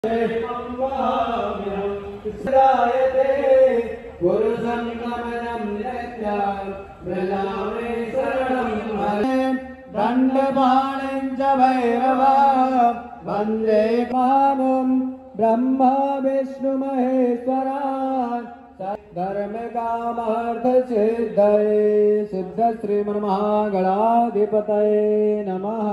दंडपाणिञ्च भैरवा वन्दे मां ब्रह्म विष्णु महेश्वरा धर्म कामार्थ सिद्धये सिद्ध श्रीमन्महागणाधिपतये नमः।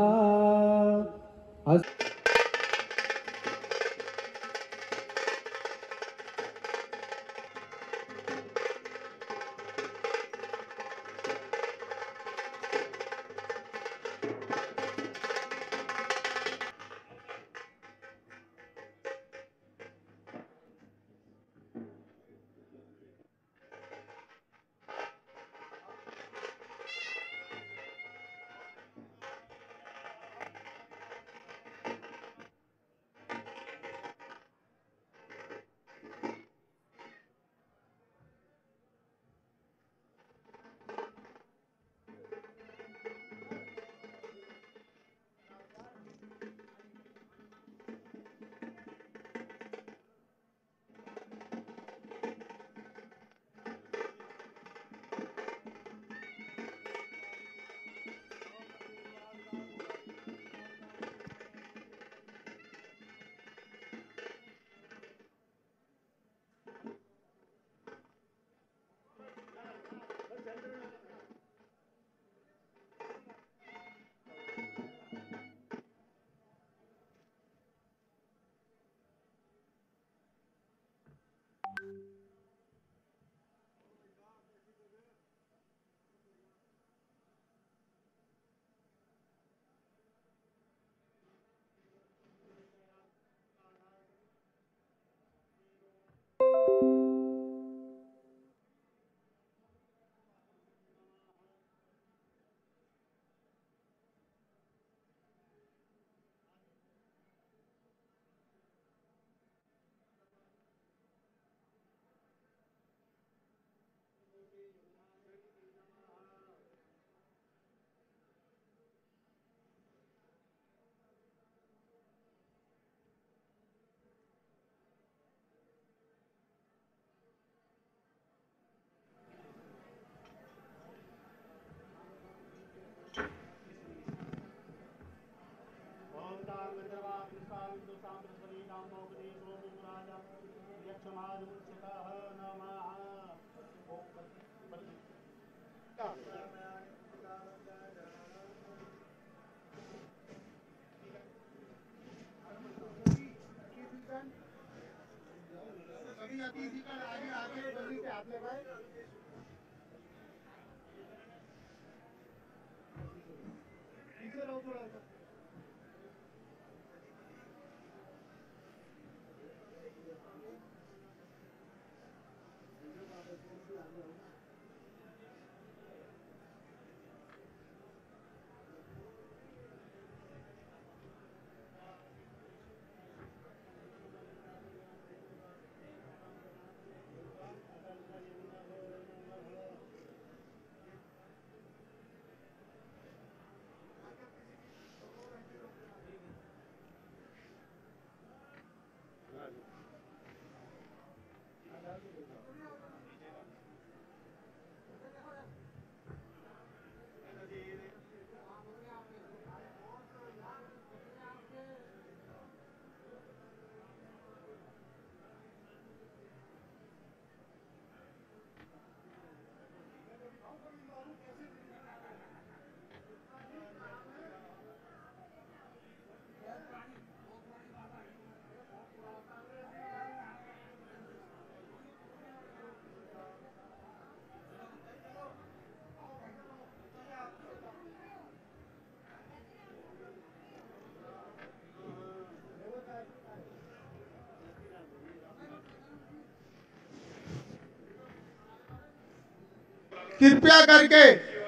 कृपया करके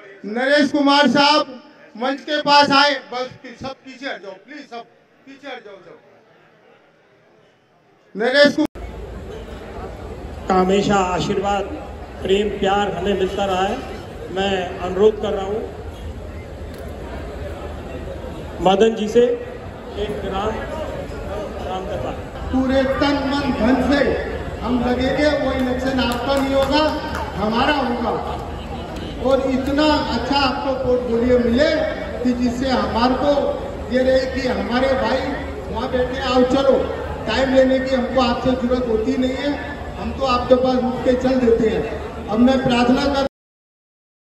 नरेश कुमार साहब मंच के पास आए। बस सब पीछे हट जाओ प्लीज, सब पीछे हट जाओ सब। नरेश का हमेशा आशीर्वाद प्रेम प्यार हमें मिलता रहा है। मैं अनुरोध कर रहा हूँ मदन जी से एक राम दरबार। पूरे तन मन धन से हम लगेंगे। वो इलेक्शन आपका नहीं होगा, हमारा होगा। और इतना अच्छा आपको पोर्टफोलियो मिले कि जिससे हमारे को ये रहे कि हमारे भाई वहाँ बैठे, आओ चलो, टाइम लेने की हमको आपसे जरूरत होती नहीं है, हम तो आपके पास उठ के चल देते हैं। अब मैं प्रार्थना कर